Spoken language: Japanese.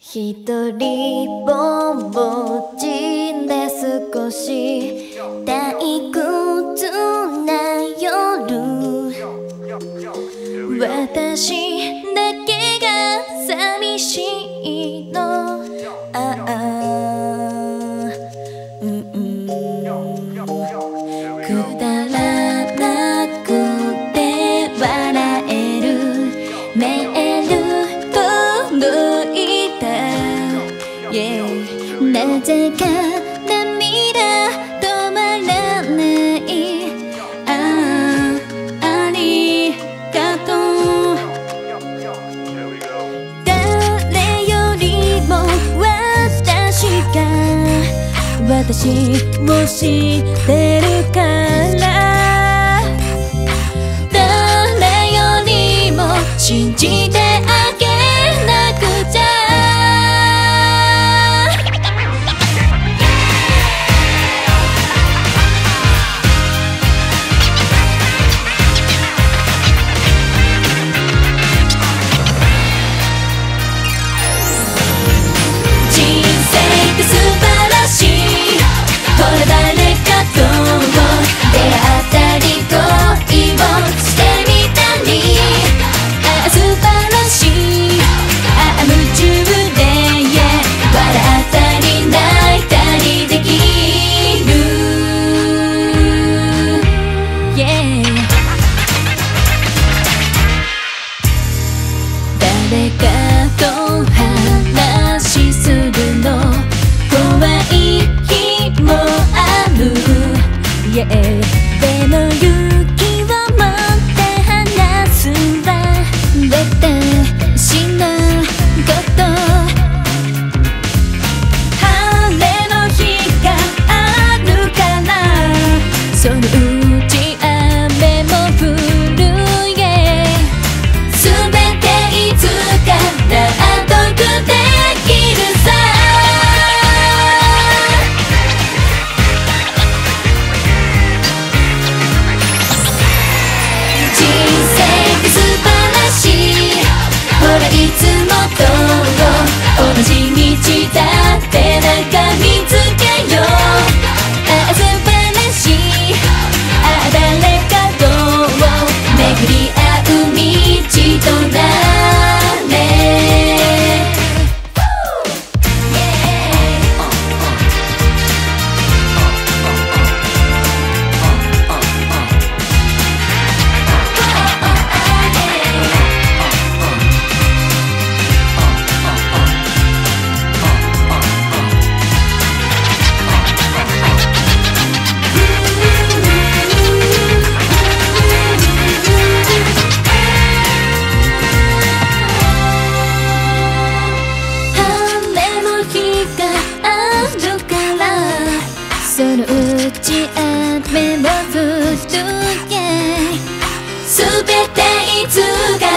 一人ぼっちで少し退屈な夜、私だけが寂しいの。くだらなくて笑えるメール届いた、なぜか涙止まらない。ありがとう。誰よりも私を知ってるから、誰よりも信じてあげなくちゃ。人生って素晴らしい。ほら誰かと出会ったり恋をしてみたり、素晴らしい、夢中で、笑ったり泣いたりできる、誰かと話するの怖い日もある、でも勇気を持って話すわ。私のこと晴れの日があるから、そのうち雨も降る、すべていつか納得できるさ。いつもと同じ道だってなんか見つけよう。素晴らしい、誰かと巡り合う道となれ。そのうち雨も降る、すべていつか